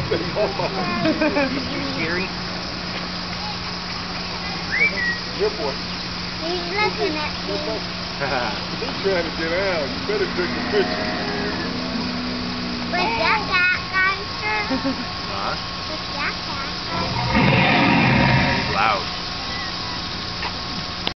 You scary? Good boy. He's looking at me. He's trying to get out. You better take a picture. Was that gangster? Huh? Was that gangster? Loud.